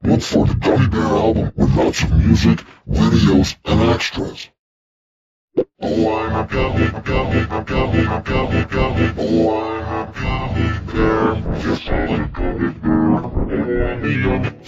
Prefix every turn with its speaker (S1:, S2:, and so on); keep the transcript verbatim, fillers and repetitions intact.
S1: Look for the Gummy Bear album with lots of music, videos, and extras. Oh, I'm a gummy, a gummy, a gummy, a gummy, a gummy. Oh, I'm a gummy bear. Yes, I'm a gummy bear. Oh, I'm a